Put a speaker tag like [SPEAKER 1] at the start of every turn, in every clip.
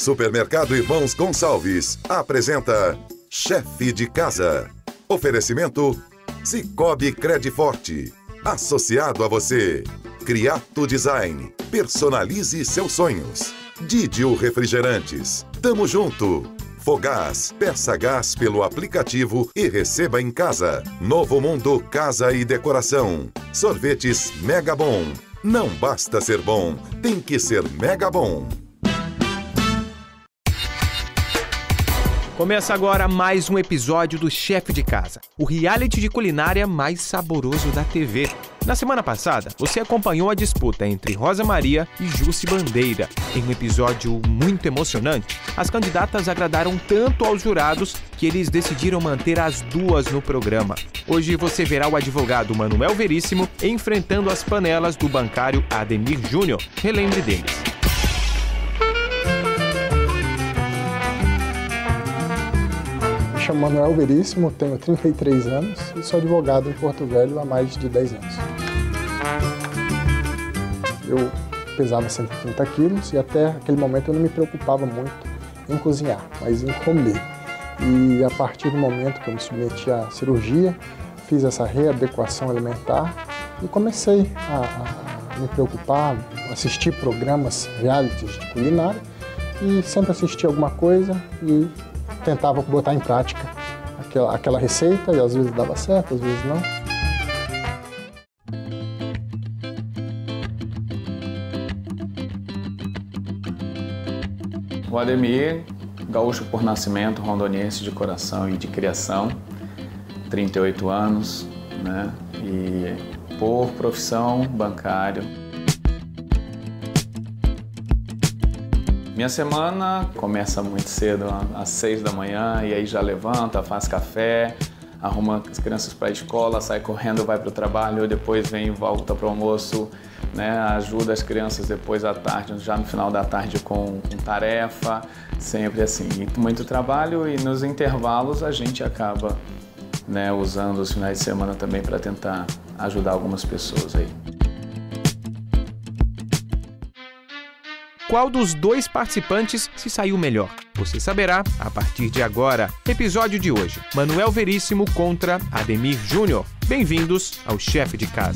[SPEAKER 1] Supermercado Irmãos Gonçalves apresenta Chefe de Casa. Oferecimento Cicobi Crediforte. Associado a você. Criato Design. Personalize seus sonhos. Didio Refrigerantes. Tamo junto. Fogás. Peça gás pelo aplicativo e receba em casa. Novo Mundo Casa e Decoração. Sorvetes Mega Bom. Não basta ser bom, tem que ser Mega Bom.
[SPEAKER 2] Começa agora mais um episódio do Chefe de Casa, o reality de culinária mais saboroso da TV. Na semana passada, você acompanhou a disputa entre Rosa Maria e Jussi Bandeira. Em um episódio muito emocionante, as candidatas agradaram tanto aos jurados que eles decidiram manter as duas no programa. Hoje você verá o advogado Manuel Veríssimo enfrentando as panelas do bancário Ademir Júnior. Relembre deles.
[SPEAKER 3] Me chamo Manuel Veríssimo, tenho 33 anos e sou advogado em Porto Velho há mais de 10 anos. Eu pesava 130 quilos e até aquele momento eu não me preocupava muito em cozinhar, mas em comer. E a partir do momento que eu me submeti à cirurgia, fiz essa readequação alimentar e comecei a me preocupar, assistir programas realities de culinária e sempre assistia alguma coisa e tentava botar em prática aquela receita e às vezes dava certo, às vezes não.
[SPEAKER 4] O Ademir, gaúcho por nascimento, rondoniense de coração e de criação, 38 anos, né? E por profissão, bancário. Minha semana começa muito cedo, às 6 da manhã, e aí já levanta, faz café, arruma as crianças para a escola, sai correndo, vai para o trabalho, depois vem e volta para o almoço, né? Ajuda as crianças depois à tarde, já no final da tarde com tarefa, sempre assim. Muito trabalho e nos intervalos a gente acaba, né, usando os finais de semana também para tentar ajudar algumas pessoas aí.
[SPEAKER 2] Qual dos dois participantes se saiu melhor? Você saberá a partir de agora. Episódio de hoje: Manuel Veríssimo contra Ademir Júnior. Bem-vindos ao Chefe de Casa.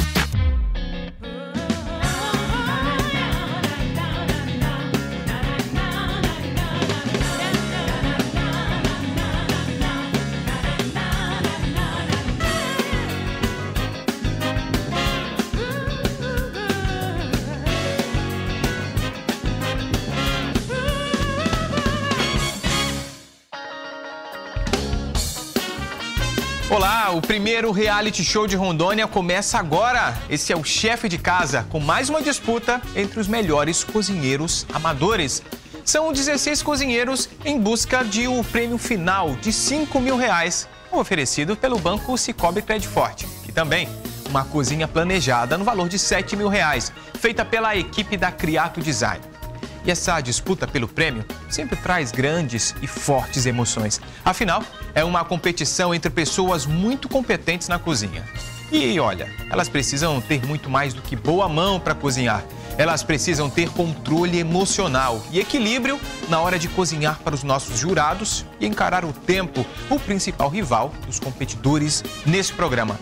[SPEAKER 2] Olá, o primeiro reality show de Rondônia começa agora. Esse é o Chefe de Casa, com mais uma disputa entre os melhores cozinheiros amadores. São 16 cozinheiros em busca de um prêmio final de R$5.000, oferecido pelo banco Cicobi Crediforte. E também uma cozinha planejada no valor de R$7.000, feita pela equipe da Criato Design. E essa disputa pelo prêmio sempre traz grandes e fortes emoções. Afinal, é uma competição entre pessoas muito competentes na cozinha. E olha, elas precisam ter muito mais do que boa mão para cozinhar. Elas precisam ter controle emocional e equilíbrio na hora de cozinhar para os nossos jurados e encarar o tempo, o principal rival dos competidores nesse programa.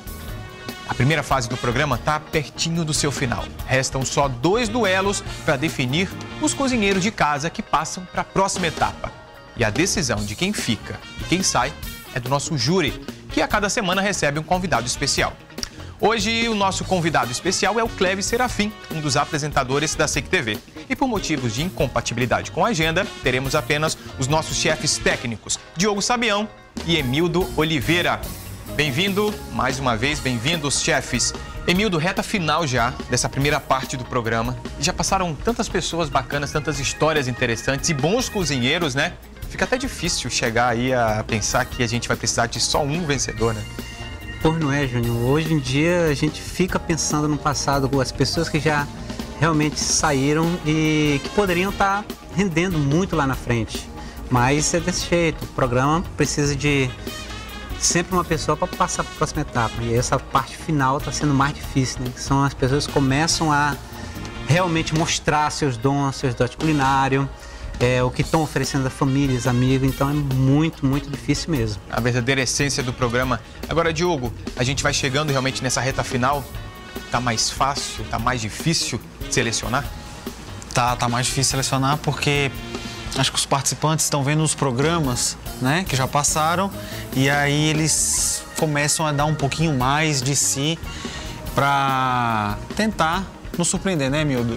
[SPEAKER 2] A primeira fase do programa está pertinho do seu final. Restam só 2 duelos para definir os cozinheiros de casa que passam para a próxima etapa. E a decisão de quem fica e quem sai é do nosso júri, que a cada semana recebe um convidado especial. Hoje, o nosso convidado especial é o Cleves Serafim, um dos apresentadores da SIC TV. E por motivos de incompatibilidade com a agenda, teremos apenas os nossos chefes técnicos, Diogo Sabião e Emildo Oliveira. Bem-vindo, mais uma vez, bem-vindos, chefes. Emildo, reta final já dessa primeira parte do programa. Já passaram tantas pessoas bacanas, tantas histórias interessantes e bons cozinheiros, né? Fica até difícil chegar aí a pensar que a gente vai precisar de só um vencedor, né?
[SPEAKER 5] Pois não é, Júnior. Hoje em dia a gente fica pensando no passado, com as pessoas que já realmente saíram e que poderiam estar rendendo muito lá na frente. Mas é desse jeito, o programa precisa de sempre uma pessoa para passar para a próxima etapa. E essa parte final está sendo mais difícil, né? Que são as pessoas que começam a realmente mostrar seus dons culinários, o que estão oferecendo a famílias, amigos, então é muito, muito difícil mesmo.
[SPEAKER 2] A verdadeira essência do programa. Agora, Diogo, a gente vai chegando realmente nessa reta final. Tá mais fácil, tá mais difícil selecionar?
[SPEAKER 6] Tá mais difícil selecionar porque acho que os participantes estão vendo os programas, né, que já passaram, e aí eles começam a dar um pouquinho mais de si para tentar nos surpreender, né, Mildo?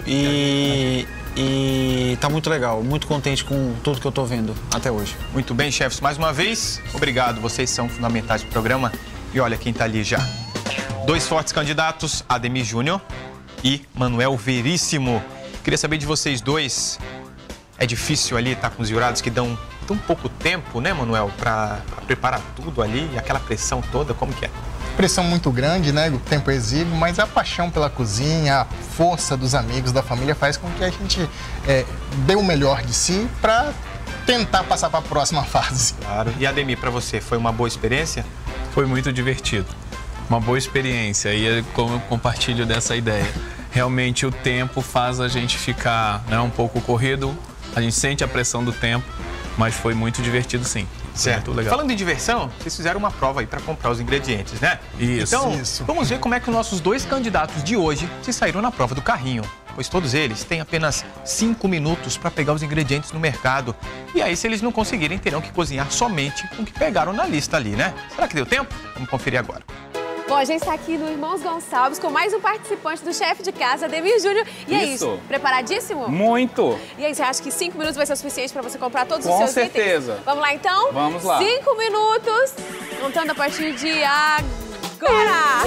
[SPEAKER 6] E tá muito legal, muito contente com tudo que eu tô vendo até hoje.
[SPEAKER 2] Muito bem, chefes, mais uma vez, obrigado. Vocês são fundamentais pro programa. E olha quem tá ali já. 2 fortes candidatos, Ademir Júnior e Manuel Veríssimo. Queria saber de vocês dois, é difícil ali estar com os jurados que dão tão pouco tempo, né, Manuel, para preparar tudo ali, e aquela pressão toda, como que é?
[SPEAKER 7] Pressão muito grande, né? O tempo exíguo, mas a paixão pela cozinha, a força dos amigos, da família faz com que a gente dê o melhor de si para tentar passar para a próxima fase.
[SPEAKER 2] Claro. E Ademir, para você, foi uma boa experiência?
[SPEAKER 4] Foi muito divertido. Uma boa experiência, e eu compartilho dessa ideia. Realmente o tempo faz a gente ficar, né, um pouco corrido, a gente sente a pressão do tempo, mas foi muito divertido, sim.
[SPEAKER 2] Certo.
[SPEAKER 4] Muito legal.
[SPEAKER 2] Falando em diversão, vocês fizeram uma prova aí para comprar os ingredientes, né?
[SPEAKER 4] Isso.
[SPEAKER 2] Então, vamos ver como é que os nossos 2 candidatos de hoje se saíram na prova do carrinho. Pois todos eles têm apenas 5 minutos para pegar os ingredientes no mercado. E aí, se eles não conseguirem, terão que cozinhar somente com o que pegaram na lista ali, né? Será que deu tempo? Vamos conferir agora.
[SPEAKER 8] Bom, a gente está aqui no Irmãos Gonçalves com mais um participante do chefe de casa, Ademir Júnior. E é isso, preparadíssimo?
[SPEAKER 9] Muito!
[SPEAKER 8] E aí, você acha que 5 minutos vai ser o suficiente para você comprar todos os seus itens?
[SPEAKER 9] Com certeza!
[SPEAKER 8] Vamos lá, então?
[SPEAKER 9] Vamos lá!
[SPEAKER 8] 5 minutos, contando a partir de agora!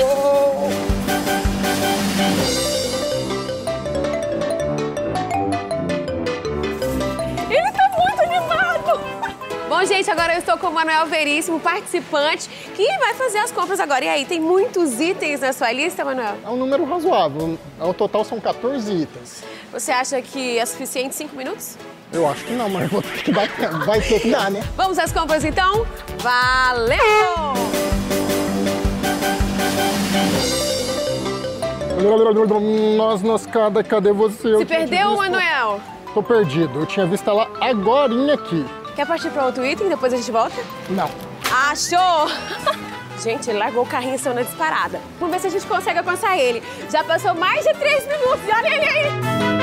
[SPEAKER 8] Ele tá muito animado! Bom, gente, agora eu estou com o Manuel Veríssimo, participante, que vai fazer as compras agora. E aí, tem muitos itens na sua lista, Manuel?
[SPEAKER 3] É um número razoável. Ao total são 14 itens.
[SPEAKER 8] Você acha que é suficiente 5 minutos?
[SPEAKER 3] Eu acho que não, mas vou ter que dar tempo. Vai ter que dar, né?
[SPEAKER 8] Vamos às compras, então? Valeu!
[SPEAKER 3] Nossa, cadê você?
[SPEAKER 8] Se perdeu, Manuel?
[SPEAKER 3] Tô perdido. Eu tinha visto ela agorinha aqui.
[SPEAKER 8] Quer partir para outro item, depois a gente volta?
[SPEAKER 3] Não.
[SPEAKER 8] Achou! Gente, ele largou o carrinho e saiu na disparada. Vamos ver se a gente consegue alcançar ele. Já passou mais de 3 minutos. Olha ele aí!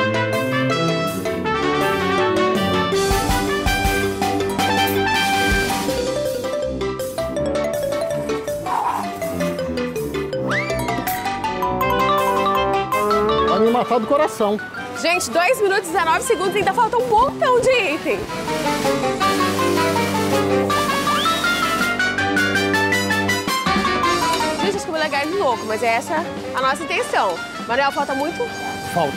[SPEAKER 3] Vai me matar do coração.
[SPEAKER 8] Gente, 2 minutos e 19 segundos, ainda falta um montão de item. Gente, acho que eu vou largar ele louco, mas é essa a nossa intenção. Manuel, falta muito?
[SPEAKER 3] Falta.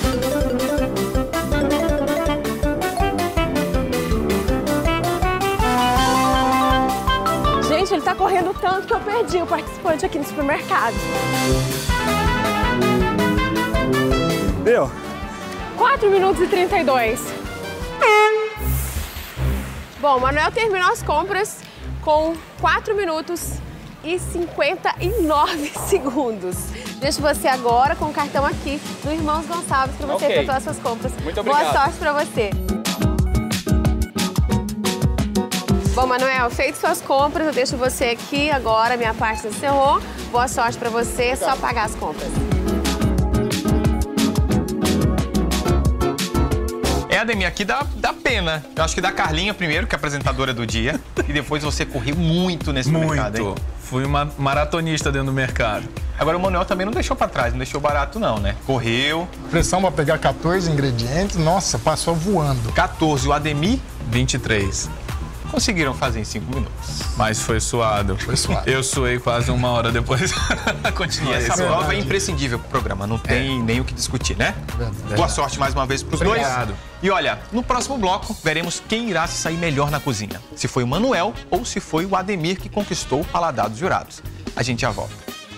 [SPEAKER 8] Gente, ele tá correndo tanto que eu perdi o participante aqui no supermercado.
[SPEAKER 9] Deu?
[SPEAKER 8] 4 minutos e 32. Bom, o Manuel terminou as compras com 4 minutos e 59 segundos. Deixo você agora com o cartão aqui do Irmãos Gonçalves para você efetuar suas compras.
[SPEAKER 9] Muito obrigado.
[SPEAKER 8] Boa sorte para você. Bom, Manuel, feito suas compras, eu deixo você aqui agora, minha parte encerrou. Boa sorte para você, é só pagar as compras.
[SPEAKER 2] Ademir, aqui dá pena. Eu acho que da Carlinha primeiro, que é a apresentadora do dia, e depois você correu muito nesse mercado, hein?
[SPEAKER 4] Fui uma maratonista dentro do mercado.
[SPEAKER 2] Agora o Manuel também não deixou pra trás, não deixou barato não, né? Correu.
[SPEAKER 7] Pressão para pegar 14 ingredientes, nossa, passou voando.
[SPEAKER 2] 14, o Ademir
[SPEAKER 4] 23.
[SPEAKER 2] conseguiram fazer em 5 minutos.
[SPEAKER 4] Mas foi suado.
[SPEAKER 7] Foi suado.
[SPEAKER 4] Eu suei quase 1 hora depois. Continua.
[SPEAKER 2] E essa prova é imprescindível pro programa, não tem nem o que discutir, né?
[SPEAKER 7] Verdade.
[SPEAKER 2] Boa sorte mais uma vez pros dois.
[SPEAKER 4] Obrigado.
[SPEAKER 2] E olha, no próximo bloco, veremos quem irá se sair melhor na cozinha. Se foi o Manuel ou se foi o Ademir que conquistou o paladar dos jurados. A gente já volta.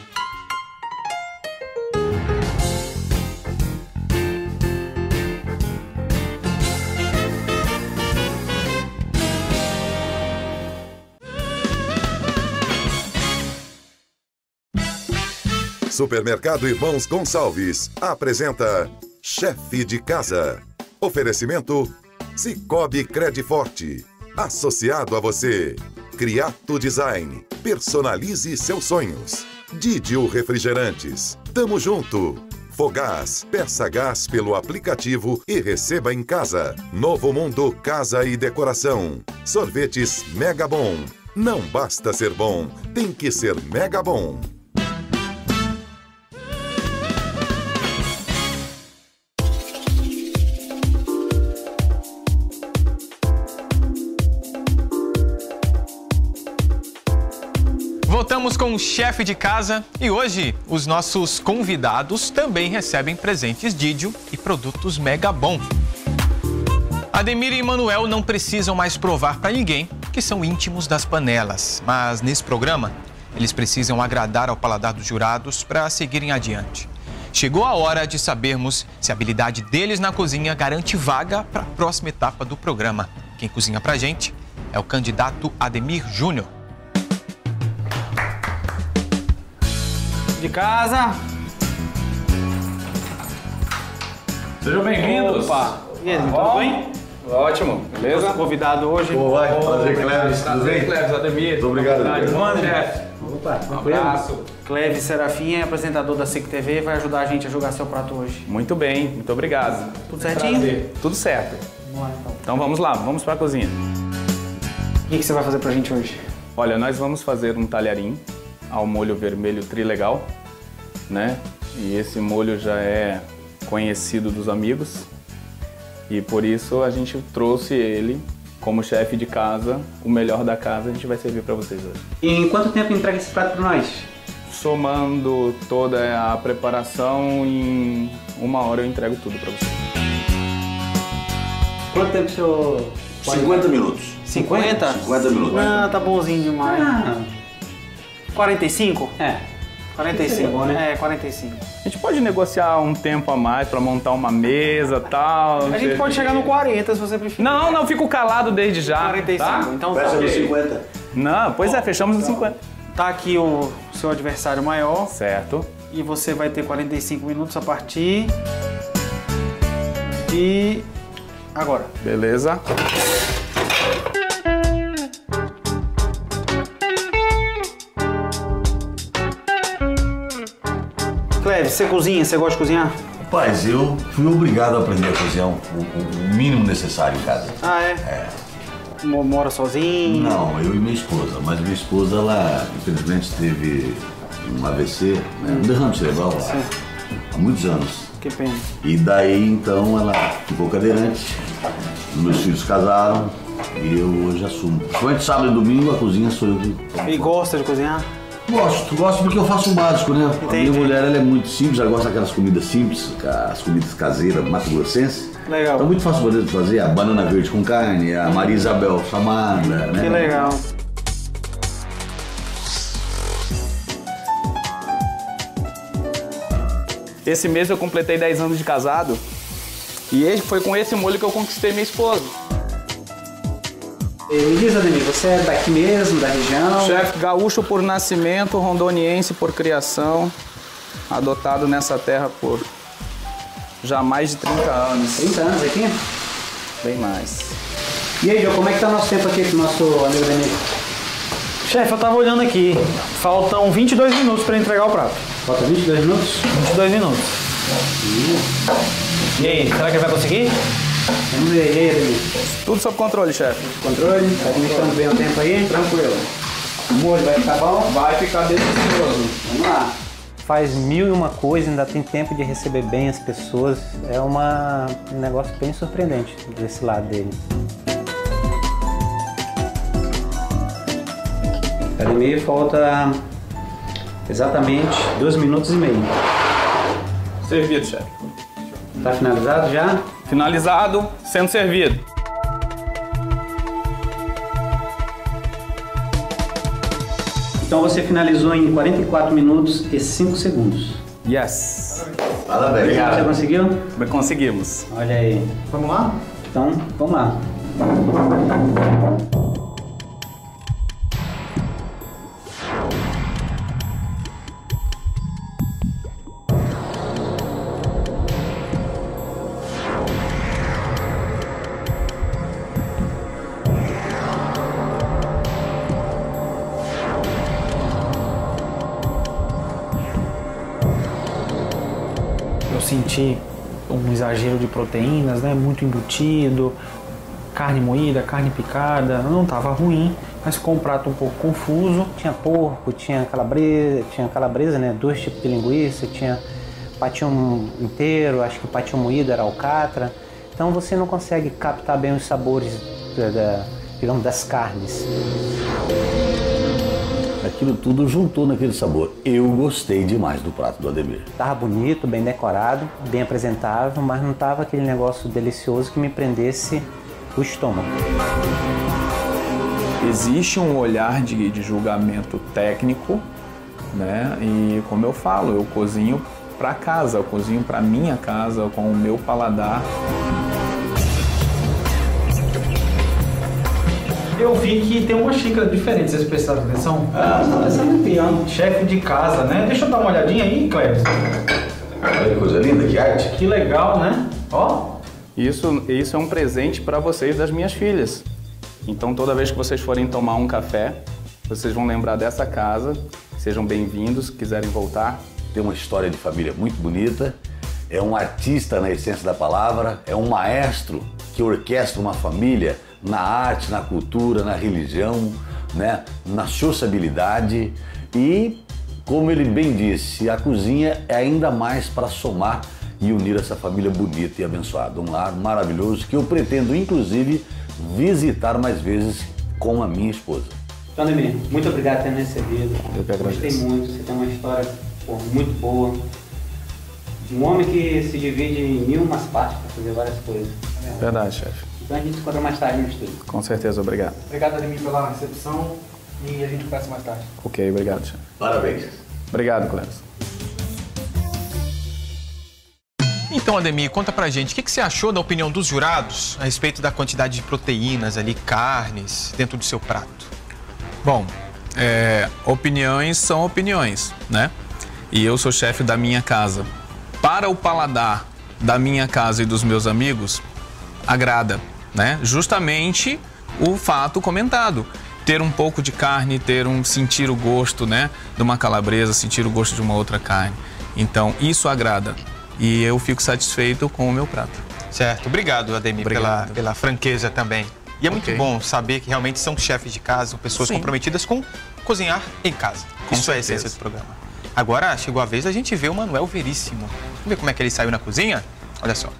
[SPEAKER 1] Supermercado Irmãos Gonçalves apresenta Chefe de Casa. Oferecimento Cicobi Crediforte, associado a você. Criato Design, personalize seus sonhos. Didio Refrigerantes, tamo junto. Fogás, peça gás pelo aplicativo e receba em casa. Novo Mundo Casa e Decoração. Sorvetes Mega Bom. Não basta ser bom, tem que ser Mega Bom.
[SPEAKER 2] Voltamos com o chefe de casa e hoje os nossos convidados também recebem presentes Didio e produtos Mega Bom. Ademir e Manuel não precisam mais provar para ninguém que são íntimos das panelas, mas nesse programa eles precisam agradar ao paladar dos jurados para seguirem adiante. Chegou a hora de sabermos se a habilidade deles na cozinha garante vaga para a próxima etapa do programa. Quem cozinha pra gente é o candidato Ademir Júnior.
[SPEAKER 10] De casa.
[SPEAKER 4] Sejam bem-vindos.
[SPEAKER 10] Opa! E aí, tudo bem?
[SPEAKER 4] Ótimo, beleza?
[SPEAKER 10] Nosso convidado hoje.
[SPEAKER 11] Boa, prazer, Cleves. Tudo bem?
[SPEAKER 4] Cleves, Ademir.
[SPEAKER 11] Muito obrigado.
[SPEAKER 4] Mano, chefe.
[SPEAKER 10] Opa,
[SPEAKER 4] Um abraço.
[SPEAKER 10] Cleves Serafim é apresentador da SIC TV e vai ajudar a gente a jogar seu prato hoje.
[SPEAKER 4] Muito bem, muito obrigado.
[SPEAKER 10] Tudo certinho?
[SPEAKER 4] Prazer. Tudo certo.
[SPEAKER 10] Vamos lá, então.
[SPEAKER 4] Então vamos lá, vamos para a cozinha.
[SPEAKER 10] O que você vai fazer pra gente hoje?
[SPEAKER 4] Olha, nós vamos fazer um talharim ao molho vermelho trilegal, né? E esse molho já é conhecido dos amigos e por isso a gente trouxe ele como chefe de casa, o melhor da casa, a gente vai servir para vocês hoje.
[SPEAKER 5] E em quanto tempo entrega esse prato para nós?
[SPEAKER 4] Somando toda a preparação, em 1 hora eu entrego tudo para vocês.
[SPEAKER 5] Quanto tempo o senhor...
[SPEAKER 11] 50 minutos.
[SPEAKER 10] 50?
[SPEAKER 11] 50 minutos.
[SPEAKER 10] Ah, tá bonzinho demais. 45?
[SPEAKER 5] É.
[SPEAKER 10] 45,
[SPEAKER 5] bom, né?
[SPEAKER 10] É, 45.
[SPEAKER 4] A gente pode negociar um tempo a mais para montar uma mesa e tal.
[SPEAKER 10] A gente pode chegar no 40 se você preferir.
[SPEAKER 4] Não, não, fico calado desde já.
[SPEAKER 10] 45,
[SPEAKER 4] tá?
[SPEAKER 10] então tá.
[SPEAKER 11] Peça nos 50.
[SPEAKER 4] Não, pois é, fechamos nos 50.
[SPEAKER 10] Tá aqui o seu adversário maior
[SPEAKER 4] Certo.
[SPEAKER 10] e você vai ter 45 minutos a partir de agora.
[SPEAKER 4] Beleza.
[SPEAKER 10] Cleves, você cozinha? Você gosta de cozinhar?
[SPEAKER 11] Rapaz, eu fui obrigado a aprender a cozinhar o mínimo necessário em casa.
[SPEAKER 10] Ah, é?
[SPEAKER 11] É.
[SPEAKER 10] Mora sozinho?
[SPEAKER 11] Não, eu e minha esposa. Mas minha esposa, ela infelizmente teve um AVC, né, um derrame cerebral há muitos anos.
[SPEAKER 10] Que pena.
[SPEAKER 11] E daí, então, ela ficou cadeirante, meus filhos casaram e eu hoje assumo. Principalmente sábado e domingo, a cozinha sou eu que...
[SPEAKER 10] E gosta de cozinhar?
[SPEAKER 11] Gosto porque eu faço o básico, né?
[SPEAKER 10] Entendi.
[SPEAKER 11] A minha mulher, ela é muito simples, ela gosta daquelas comidas simples, as comidas caseiras, mato-grossenses.
[SPEAKER 10] Legal.
[SPEAKER 11] Então, muito fácil de fazer a banana verde com carne, a Maria Isabel chamada, né?
[SPEAKER 10] Que legal.
[SPEAKER 4] Esse mês eu completei 10 anos de casado e foi com esse molho que eu conquistei minha esposa.
[SPEAKER 5] Me diz, Ademir, você é daqui mesmo, da região?
[SPEAKER 4] Chefe gaúcho por nascimento, rondoniense por criação, adotado nessa terra por já mais de 30 anos.
[SPEAKER 5] 30 anos aqui?
[SPEAKER 4] Bem mais.
[SPEAKER 5] E aí, João, como é que tá nosso tempo aqui com o nosso amigo Ademir?
[SPEAKER 10] Chefe, eu tava olhando aqui. Faltam 22 minutos para entregar o prato.
[SPEAKER 5] Falta 22 minutos?
[SPEAKER 10] 22 minutos. E aí, será que ele vai conseguir?
[SPEAKER 5] Vamos ver, e aí, Ademir?
[SPEAKER 4] Tudo sob controle, chefe.
[SPEAKER 5] Controle, tá administrando bem o tempo aí? Tranquilo. O molho vai ficar bom?
[SPEAKER 4] Vai ficar delicioso.
[SPEAKER 5] Vamos lá.
[SPEAKER 12] Faz 1001 coisa, ainda tem tempo de receber bem as pessoas. É um negócio bem surpreendente desse lado dele. Ademir, falta exatamente 2 minutos e meio.
[SPEAKER 4] Servido, chefe.
[SPEAKER 12] Tá finalizado já?
[SPEAKER 4] Finalizado, sendo servido.
[SPEAKER 12] Então você finalizou em 44 minutos e 5 segundos.
[SPEAKER 4] Yes.
[SPEAKER 11] Parabéns.
[SPEAKER 12] Você conseguiu?
[SPEAKER 4] Conseguimos.
[SPEAKER 12] Olha aí.
[SPEAKER 10] Vamos lá?
[SPEAKER 12] Então, vamos lá.
[SPEAKER 10] senti um exagero de proteínas, né? Muito embutido, carne moída, carne picada. Não estava ruim, mas ficou um prato um pouco confuso.
[SPEAKER 12] Tinha porco, tinha calabresa, né? 2 tipos de linguiça, tinha patinho inteiro, acho que o patinho moído era alcatra. Então você não consegue captar bem os sabores digamos, das carnes.
[SPEAKER 11] Aquilo tudo juntou naquele sabor. Eu gostei demais do prato do Ademir.
[SPEAKER 12] Tava bonito, bem decorado, bem apresentável, mas não tava aquele negócio delicioso que me prendesse o estômago.
[SPEAKER 4] Existe um olhar de julgamento técnico, né? E como eu falo, eu cozinho para casa, eu cozinho para minha casa, com o meu paladar.
[SPEAKER 10] Eu vi que tem uma xícara diferente, vocês prestaram atenção? Tá parecendo piano. Chefe de casa, né? Deixa eu dar uma olhadinha aí, Cleves.
[SPEAKER 11] Olha que coisa linda, que arte.
[SPEAKER 10] Que legal, né? Ó.
[SPEAKER 4] Isso é um presente para vocês das minhas filhas. Então toda vez que vocês forem tomar um café, vocês vão lembrar dessa casa. Sejam bem-vindos, se quiserem voltar.
[SPEAKER 11] Tem uma história de família muito bonita. É um artista na essência da palavra. É um maestro que orquestra uma família na arte, na cultura, na religião, né? Na sociabilidade. E, como ele bem disse, a cozinha é ainda mais para somar e unir essa família bonita e abençoada. Um lar maravilhoso que eu pretendo, inclusive, visitar mais vezes com a minha esposa.
[SPEAKER 12] Ademir, muito obrigado por ter me recebido.
[SPEAKER 4] Eu que agradeço.
[SPEAKER 12] Gostei muito, você tem uma história muito boa. Um homem que se divide em 1000 partes para fazer várias coisas.
[SPEAKER 4] Verdade, chefe.
[SPEAKER 12] Então a gente se encontra mais tarde no estúdio.
[SPEAKER 4] Com certeza, obrigado.
[SPEAKER 10] Obrigado, Ademir, pela recepção e a gente conversa mais tarde.
[SPEAKER 4] Ok, obrigado, chefe.
[SPEAKER 11] Parabéns.
[SPEAKER 4] Obrigado, Cleves.
[SPEAKER 2] Então, Ademir, conta pra gente, o que você achou da opinião dos jurados a respeito da quantidade de proteínas ali, carnes, dentro do seu prato?
[SPEAKER 4] Bom, opiniões são opiniões, né? E eu sou chefe da minha casa. Para o paladar da minha casa e dos meus amigos, agrada, né? Justamente o fato comentado. Ter um pouco de carne, sentir o gosto, né? De uma calabresa, sentir o gosto de uma outra carne. Então, isso agrada. E eu fico satisfeito com o meu prato.
[SPEAKER 2] Certo. Obrigado, Ademir, pela franqueza também. E é muito bom saber que realmente são chefes de casa, pessoas comprometidas com cozinhar em casa. Isso é a essência do programa. Agora chegou a vez da gente ver o Manuel Veríssimo. Vamos ver como é que ele saiu na cozinha? Olha só.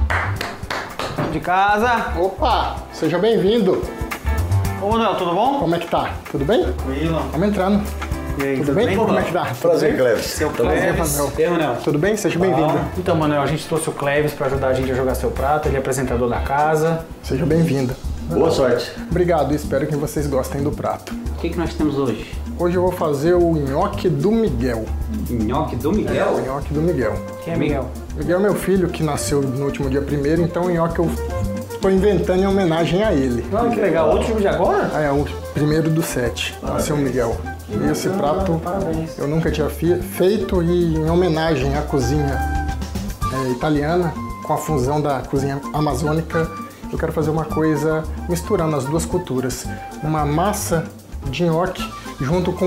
[SPEAKER 10] De casa.
[SPEAKER 3] Opa, seja bem-vindo.
[SPEAKER 10] Ô, Manuel, tudo bom?
[SPEAKER 3] Como é que tá? Tudo bem?
[SPEAKER 10] Tranquilo.
[SPEAKER 3] Vamos entrando.
[SPEAKER 10] E aí,
[SPEAKER 3] Tudo bem? Como é que tá?
[SPEAKER 11] Prazer, Cleves.
[SPEAKER 10] Seu Cleves.
[SPEAKER 3] Prazer,
[SPEAKER 10] Manuel.
[SPEAKER 3] Tudo bem? Seja bem-vindo.
[SPEAKER 10] Então, Manuel, a gente trouxe o Cleves para ajudar a gente a jogar seu prato. Ele é apresentador da casa.
[SPEAKER 3] Seja bem-vinda.
[SPEAKER 11] Boa sorte.
[SPEAKER 3] Obrigado, espero que vocês gostem do prato.
[SPEAKER 12] O que nós temos hoje?
[SPEAKER 3] Hoje eu vou fazer o nhoque do Miguel.
[SPEAKER 12] Nhoque do Miguel?
[SPEAKER 3] O nhoque do Miguel.
[SPEAKER 10] Quem é Miguel?
[SPEAKER 3] Miguel é meu filho, que nasceu no último dia 1º, então o nhoque eu estou inventando em homenagem a ele.
[SPEAKER 10] Ah, que legal. O último de agora?
[SPEAKER 3] É, o 1º do 7, nasceu o Miguel. E esse prato eu nunca tinha feito e em homenagem à cozinha italiana, com a fusão da cozinha amazônica, eu quero fazer uma coisa misturando as duas culturas. Uma massa de nhoque junto com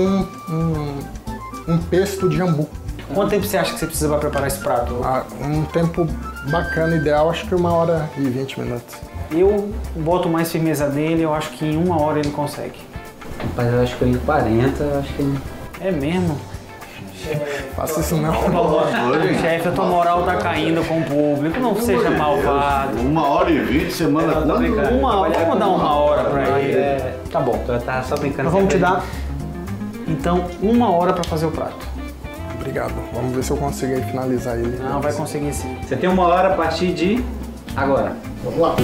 [SPEAKER 3] um pesto de jambu.
[SPEAKER 10] Quanto tempo você acha que você precisa para preparar esse prato?
[SPEAKER 3] Um tempo bacana, ideal, acho que 1h20.
[SPEAKER 10] Eu boto mais firmeza dele, eu acho que em 1 hora ele consegue.
[SPEAKER 12] Rapaz, eu acho que em 40, eu acho que...
[SPEAKER 10] É mesmo?
[SPEAKER 3] Faça isso não.
[SPEAKER 10] Chefe, a tua moral tá caindo com o público, não seja malvado.
[SPEAKER 11] 1h20, semana quando?
[SPEAKER 10] Vamos dar 1 hora pra ele.
[SPEAKER 12] Tá bom, eu tava só brincando.
[SPEAKER 10] Nós vamos te dar, então, 1 hora pra fazer o prato.
[SPEAKER 3] Obrigado. Vamos ver se eu consigo aí finalizar ele.
[SPEAKER 10] Não, vai conseguir sim.
[SPEAKER 12] Você tem 1 hora a partir de agora.
[SPEAKER 3] Vamos lá.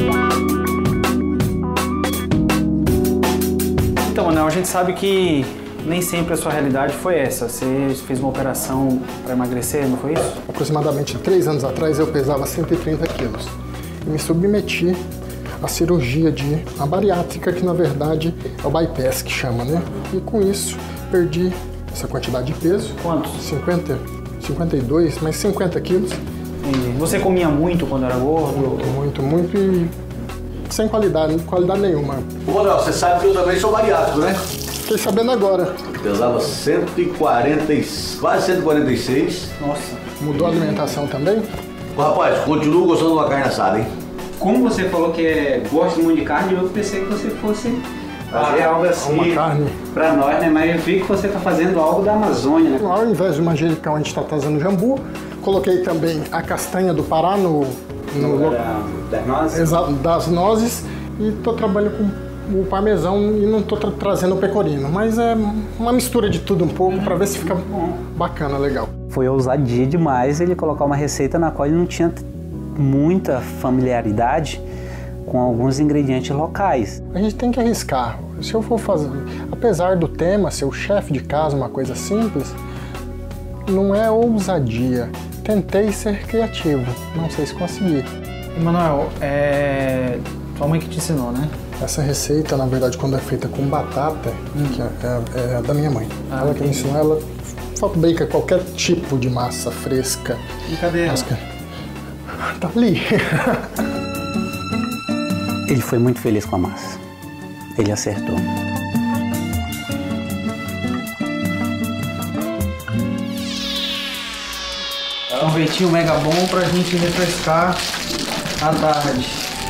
[SPEAKER 10] Então, Manuel, a gente sabe que nem sempre a sua realidade foi essa. Você fez uma operação para emagrecer, não foi isso?
[SPEAKER 3] Aproximadamente 3 anos atrás eu pesava 130 quilos e me submeti à cirurgia de a bariátrica, que na verdade é o bypass que chama, né? E com isso perdi essa quantidade de peso.
[SPEAKER 10] Quantos?
[SPEAKER 3] 52, mais 50 quilos.
[SPEAKER 10] E você comia muito quando era gordo?
[SPEAKER 3] Muito e sem qualidade nenhuma.
[SPEAKER 11] Ô, Manuel, você sabe que eu também sou bariátrico, né?
[SPEAKER 3] Fiquei sabendo agora.
[SPEAKER 11] Pesava 140, quase 146.
[SPEAKER 10] Nossa.
[SPEAKER 3] Mudou a alimentação também?
[SPEAKER 11] Rapaz, continuo gostando de uma carne assada, hein?
[SPEAKER 12] Como você falou que gosta muito de carne, eu pensei que você fosse fazer algo assim para nós, né? Mas eu vi que você está fazendo algo da Amazônia, né?
[SPEAKER 3] Ao invés do manjericão, a gente está trazendo jambu. Coloquei também a castanha do Pará
[SPEAKER 12] das nozes?
[SPEAKER 3] Exato, das nozes. E estou trabalhando com o parmesão e não estou trazendo o pecorino. Mas é uma mistura de tudo um pouco para ver se fica bacana, legal.
[SPEAKER 12] Foi ousadia demais ele colocar uma receita na qual ele não tinha muita familiaridade com alguns ingredientes locais.
[SPEAKER 3] A gente tem que arriscar. Se eu for fazer, apesar do tema ser o chefe de casa, uma coisa simples, não é ousadia. Tentei ser criativo, não sei se consegui.
[SPEAKER 10] Emanuel, sua mãe que te ensinou, né?
[SPEAKER 3] Essa receita, na verdade, quando é feita com batata, que é da minha mãe. Ela que me ensinou, ela fabrica qualquer tipo de massa fresca.
[SPEAKER 10] E cadê ela?
[SPEAKER 3] Tá ali.
[SPEAKER 12] Ele foi muito feliz com a massa. Ele acertou.
[SPEAKER 10] Um ventinho mega bom pra gente refrescar à tarde.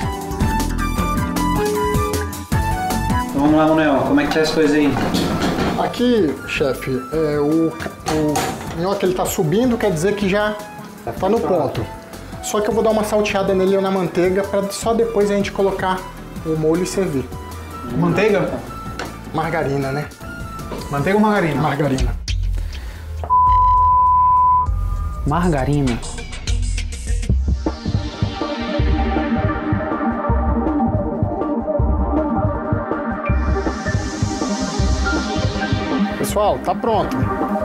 [SPEAKER 10] Então, vamos lá, Manuel, como é que tá as coisas aí?
[SPEAKER 3] Aqui, chefe, o nhoque ele tá subindo, quer dizer que já tá no ponto. Só que eu vou dar uma salteada nele na manteiga para só depois a gente colocar o molho e servir.
[SPEAKER 10] Manteiga?
[SPEAKER 3] Margarina, né?
[SPEAKER 10] Manteiga ou margarina?
[SPEAKER 3] Margarina.
[SPEAKER 10] Margarina.
[SPEAKER 3] Pessoal, tá pronto.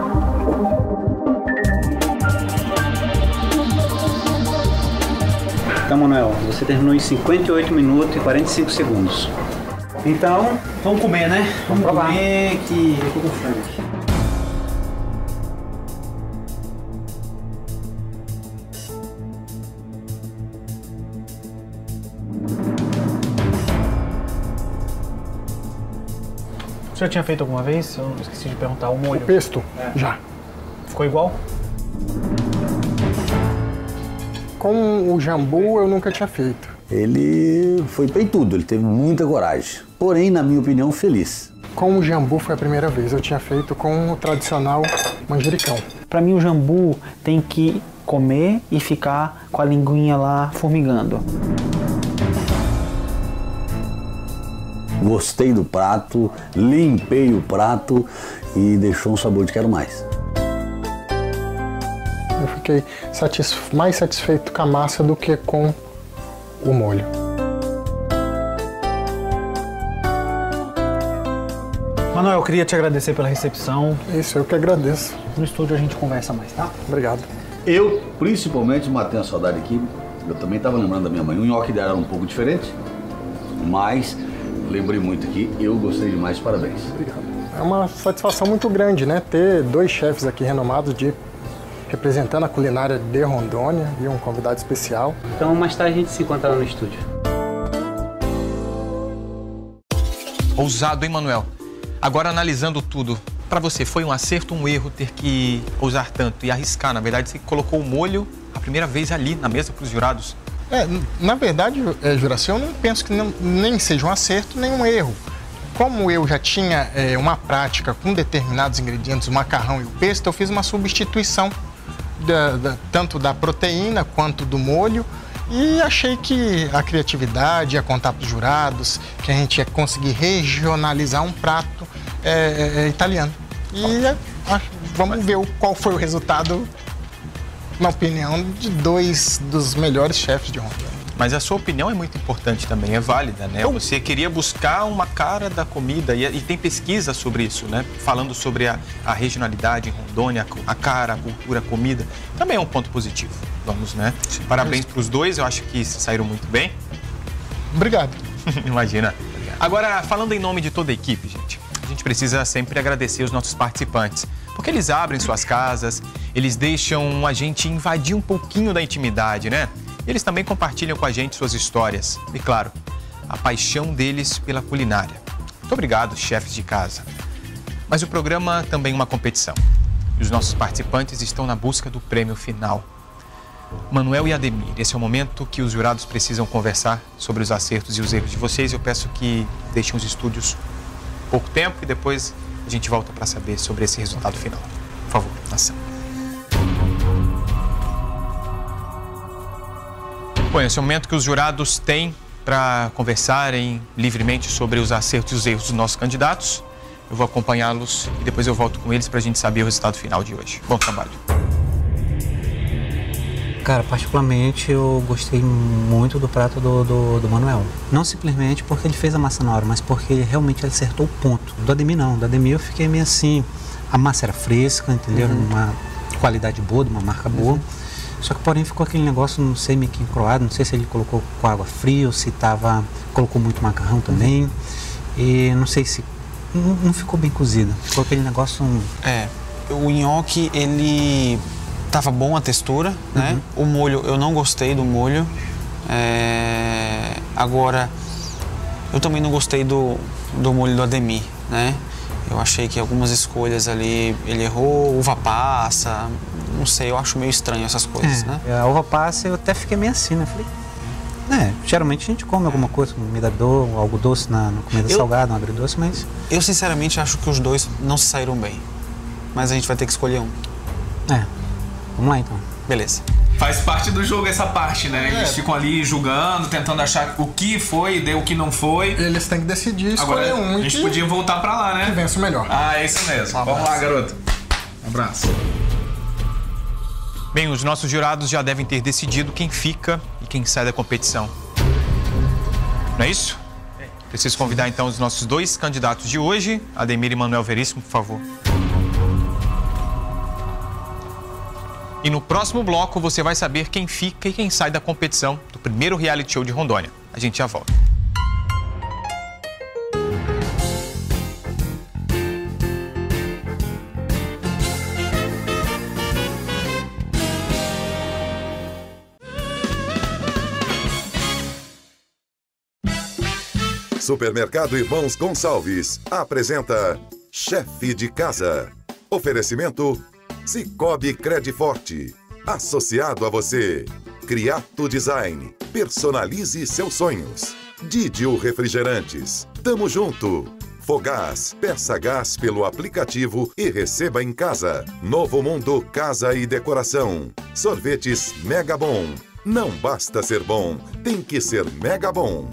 [SPEAKER 12] Então, Manuel, você terminou em 58 minutos e 45 segundos. Então,
[SPEAKER 10] vamos comer, né?
[SPEAKER 12] Vamos provar.
[SPEAKER 10] Comer que eu tô com fome. Você já tinha feito alguma vez? Eu esqueci de perguntar. O molho?
[SPEAKER 3] O pesto? Já.
[SPEAKER 10] Ficou igual?
[SPEAKER 3] Com o jambu eu nunca tinha feito.
[SPEAKER 11] Ele foi peitudo, ele teve muita coragem. Porém, na minha opinião, feliz.
[SPEAKER 3] Com o jambu foi a primeira vez. Eu tinha feito com o tradicional manjericão.
[SPEAKER 10] Pra mim o jambu tem que comer e ficar com a linguinha lá formigando.
[SPEAKER 11] Gostei do prato, limpei o prato e deixou um sabor de quero mais.
[SPEAKER 3] Eu fiquei mais satisfeito com a massa do que com o molho.
[SPEAKER 10] Manuel, eu queria te agradecer pela recepção.
[SPEAKER 3] Isso, eu que agradeço.
[SPEAKER 10] No estúdio a gente conversa mais, tá?
[SPEAKER 3] Obrigado.
[SPEAKER 11] Eu, principalmente, matei a saudade aqui. Eu também estava lembrando da minha mãe. O nhoque dela era um pouco diferente, mas lembrei muito aqui. Eu gostei demais, parabéns.
[SPEAKER 3] Obrigado. É uma satisfação muito grande, né? Ter dois chefes aqui renomados representando a culinária de Rondônia e um convidado especial.
[SPEAKER 12] Então, mais tarde a gente se encontra lá no estúdio.
[SPEAKER 2] Ousado, hein, Manuel? Agora, analisando tudo, para você foi um acerto ou um erro ter que ousar tanto e arriscar? Na verdade, você colocou o molho a primeira vez ali na mesa para os jurados.
[SPEAKER 7] Na verdade, Juraci, eu não penso que nem seja um acerto nem um erro. Como eu já tinha uma prática com determinados ingredientes, o macarrão e o pesto, eu fiz uma substituição tanto da proteína quanto do molho e achei que a criatividade ia contar para os jurados, que a gente ia conseguir regionalizar um prato italiano. E vamos ver qual foi o resultado, na opinião de dois dos melhores chefes de Rondônia.
[SPEAKER 2] Mas a sua opinião é muito importante também, é válida, né? Você queria buscar uma cara da comida e tem pesquisa sobre isso, né? Falando sobre a regionalidade em Rondônia, a cara, a cultura, a comida. Também é um ponto positivo, vamos, né? Parabéns para os dois, eu acho que saíram muito bem.
[SPEAKER 7] Obrigado.
[SPEAKER 2] Imagina. Agora, falando em nome de toda a equipe, a gente precisa sempre agradecer os nossos participantes, porque eles abrem suas casas, eles deixam a gente invadir um pouquinho da intimidade, né? Eles também compartilham com a gente suas histórias e, claro, a paixão deles pela culinária. Muito obrigado, chefes de casa. Mas o programa também é uma competição. E os nossos participantes estão na busca do prêmio final. Manuel e Ademir, esse é o momento que os jurados precisam conversar sobre os acertos e os erros de vocês. Eu peço que deixem os estúdios pouco tempo e depois a gente volta para saber sobre esse resultado final. Por favor, ação. Bom, esse é o momento que os jurados têm para conversarem livremente sobre os acertos e os erros dos nossos candidatos. Eu vou acompanhá-los e depois eu volto com eles para a gente saber o resultado final de hoje. Bom trabalho.
[SPEAKER 5] Cara, particularmente eu gostei muito do prato do Manuel. Não simplesmente porque ele fez a massa na hora, mas porque ele realmente acertou o ponto. Do Ademir não, do Ademir eu fiquei meio assim, a massa era fresca, entendeu? Uma qualidade boa, de uma marca boa. Só que porém ficou aquele negócio, não sei, meio que encroado, não sei se ele colocou com água fria ou se colocou muito macarrão também. E não sei se, não ficou bem cozido, ficou aquele negócio...
[SPEAKER 6] O nhoque, ele... Tava bom a textura, né? O molho, eu não gostei do molho. Agora, eu também não gostei do molho do Ademir, né? Eu achei que algumas escolhas ali, ele errou, uva passa, não sei, eu acho meio estranho essas coisas, né?
[SPEAKER 5] A uva passa eu até fiquei meio assim, né? Falei, geralmente a gente come alguma coisa, comida doce, algo doce na comida salgada, um agridoce, mas...
[SPEAKER 6] Eu sinceramente acho que os dois não se saíram bem, mas a gente vai ter que escolher um.
[SPEAKER 5] Vamos lá, então.
[SPEAKER 6] Beleza.
[SPEAKER 2] Faz parte do jogo essa parte, né? Eles ficam ali julgando, tentando achar o que foi, o que não foi.
[SPEAKER 7] Eles têm que decidir, escolher um.
[SPEAKER 2] A gente podia voltar pra lá, né?
[SPEAKER 7] Que vence o melhor.
[SPEAKER 2] É isso mesmo. Vamos lá, garoto. Um abraço. Bem, os nossos jurados já devem ter decidido quem fica e quem sai da competição. Não é isso? Preciso convidar, então, os nossos dois candidatos de hoje, Ademir e Manuel Veríssimo, por favor. E no próximo bloco você vai saber quem fica e quem sai da competição do primeiro reality show de Rondônia. A gente já volta.
[SPEAKER 1] Supermercado Irmãos Gonçalves apresenta Chefe de Casa. Oferecimento Cicobi Crediforte. Associado a você. Criato Design. Personalize seus sonhos. Didio Refrigerantes. Tamo junto. Fogás. Peça gás pelo aplicativo e receba em casa. Novo Mundo Casa e Decoração. Sorvetes Mega Bom. Não basta ser bom, tem que ser Mega Bom.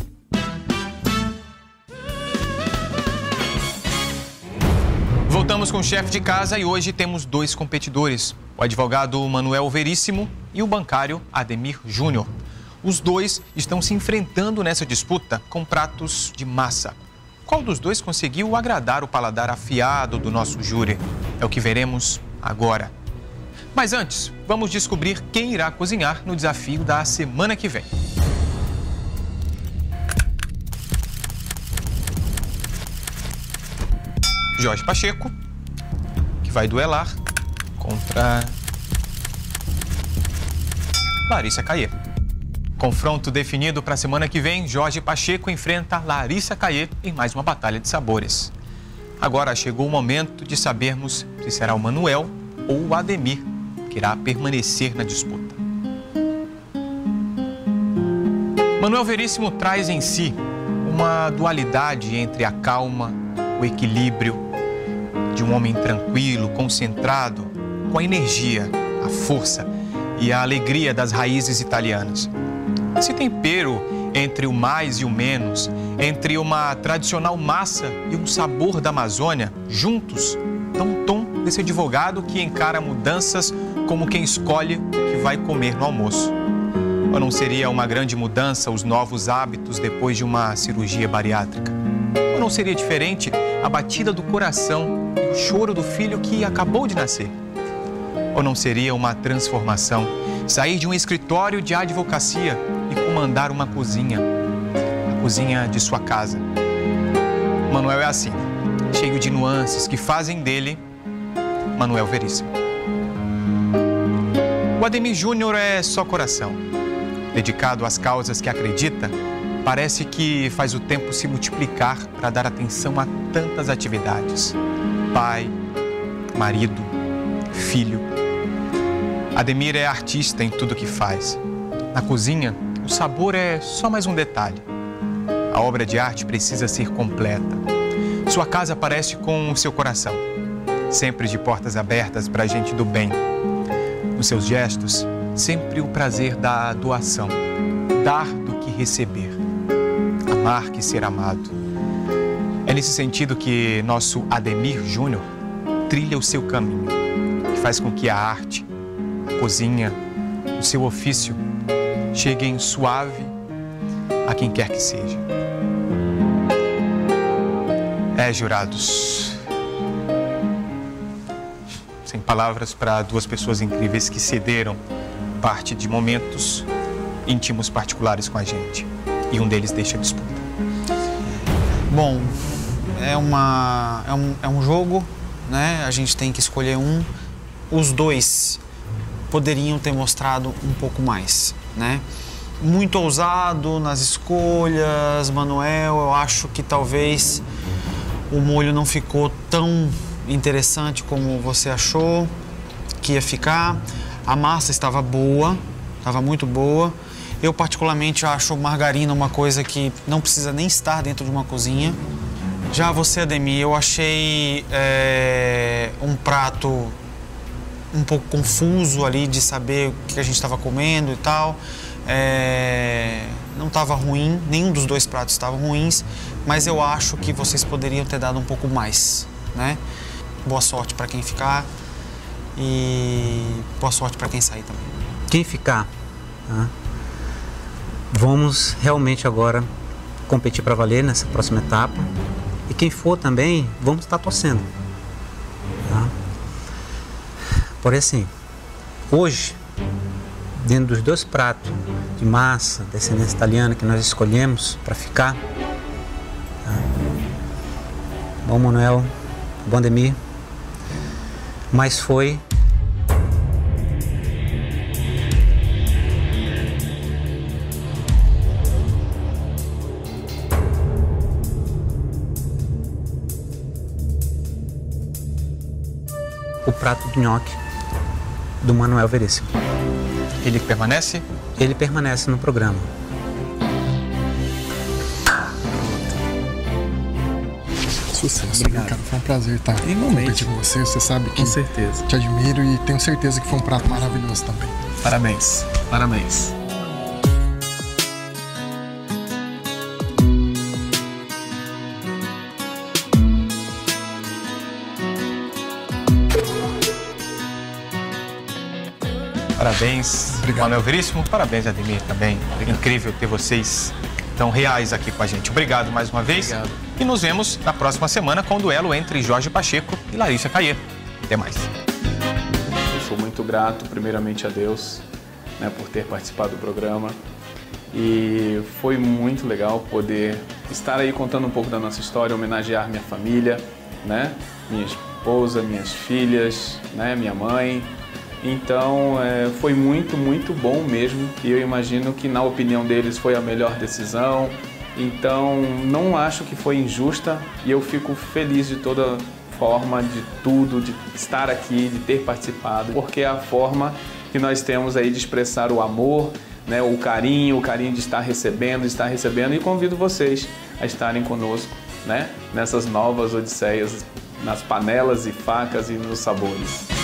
[SPEAKER 2] Voltamos com o Chefe de Casa e hoje temos dois competidores, o advogado Manuel Veríssimo e o bancário Ademir Júnior. Os dois estão se enfrentando nessa disputa com pratos de massa. Qual dos dois conseguiu agradar o paladar afiado do nosso júri? É o que veremos agora. Mas antes, vamos descobrir quem irá cozinhar no desafio da semana que vem. Jorge Pacheco, que vai duelar contra Larissa Caiê. Confronto definido para a semana que vem, Jorge Pacheco enfrenta Larissa Caiê em mais uma batalha de sabores. Agora chegou o momento de sabermos se será o Manuel ou o Ademir que irá permanecer na disputa. Manuel Veríssimo traz em si uma dualidade entre a calma, o equilíbrio de um homem tranquilo, concentrado, com a energia, a força e a alegria das raízes italianas. Esse tempero entre o mais e o menos, entre uma tradicional massa e um sabor da Amazônia, juntos, dão um tom desse advogado que encara mudanças como quem escolhe o que vai comer no almoço. Ou não seria uma grande mudança os novos hábitos depois de uma cirurgia bariátrica? Ou não seria diferente a batida do coração e o choro do filho que acabou de nascer? Ou não seria uma transformação sair de um escritório de advocacia e comandar uma cozinha, a cozinha de sua casa? Manuel é assim, cheio de nuances que fazem dele Manuel Veríssimo. O Ademir Júnior é só coração, dedicado às causas que acredita. Parece que faz o tempo se multiplicar para dar atenção a tantas atividades. Pai, marido, filho. Ademir é artista em tudo que faz. Na cozinha, o sabor é só mais um detalhe. A obra de arte precisa ser completa. Sua casa parece com o seu coração, sempre de portas abertas para gente do bem. Nos seus gestos, sempre o prazer da doação, dar do que receber, amar que ser amado. É nesse sentido que nosso Ademir Júnior trilha o seu caminho, que faz com que a arte, a cozinha, o seu ofício cheguem suave a quem quer que seja. Jurados, sem palavras para duas pessoas incríveis que cederam parte de momentos íntimos particulares com a gente. E um deles deixa a disputa.
[SPEAKER 6] Bom, é um jogo, né? A gente tem que escolher um. Os dois poderiam ter mostrado um pouco mais, né? Muito ousado nas escolhas, Manuel. Eu acho que talvez o molho não ficou tão interessante como você achou que ia ficar. A massa estava boa, estava muito boa. Eu particularmente acho margarina uma coisa que não precisa nem estar dentro de uma cozinha. Já você, Ademir, eu achei um prato um pouco confuso ali de saber o que a gente estava comendo e tal. Não estava ruim, nenhum dos dois pratos estavam ruins, mas eu acho que vocês poderiam ter dado um pouco mais, né? Boa sorte para quem ficar e boa sorte para quem sair também.
[SPEAKER 5] Quem ficar, tá? Vamos realmente agora competir para valer nessa próxima etapa. E quem for também, vamos estar torcendo. Tá? Porém, assim, hoje, dentro dos dois pratos de massa, descendência italiana que nós escolhemos para ficar, tá? Bom Manuel, bom Ademir, mas foi o prato de nhoque do Manuel Veríssimo.
[SPEAKER 2] Ele permanece?
[SPEAKER 5] Ele permanece no programa.
[SPEAKER 3] Sucesso. Obrigado. Cara, foi um prazer estar competir com você. Você sabe que
[SPEAKER 4] com certeza
[SPEAKER 3] te admiro e tenho certeza que foi um prato maravilhoso também.
[SPEAKER 4] Parabéns. Parabéns.
[SPEAKER 2] Parabéns, Manuel Veríssimo. Parabéns, Ademir, também. Obrigado. Incrível ter vocês tão reais aqui com a gente. Obrigado mais uma vez.
[SPEAKER 4] Obrigado.
[SPEAKER 2] E nos vemos na próxima semana com o duelo entre Jorge Pacheco e Larissa Caiê. Até mais.
[SPEAKER 4] Eu sou muito grato, primeiramente, a Deus, né, por ter participado do programa. E foi muito legal poder estar aí contando um pouco da nossa história, homenagear minha família, né? Minha esposa, minhas filhas, né? Minha mãe. Então, foi muito, muito bom mesmo. E eu imagino que, na opinião deles, foi a melhor decisão. Então, não acho que foi injusta e eu fico feliz de toda forma, de tudo, de estar aqui, de ter participado, porque é a forma que nós temos aí de expressar o amor, né, o carinho de estar recebendo, e convido vocês a estarem conosco, né, nessas novas odisseias, nas panelas e facas e nos sabores.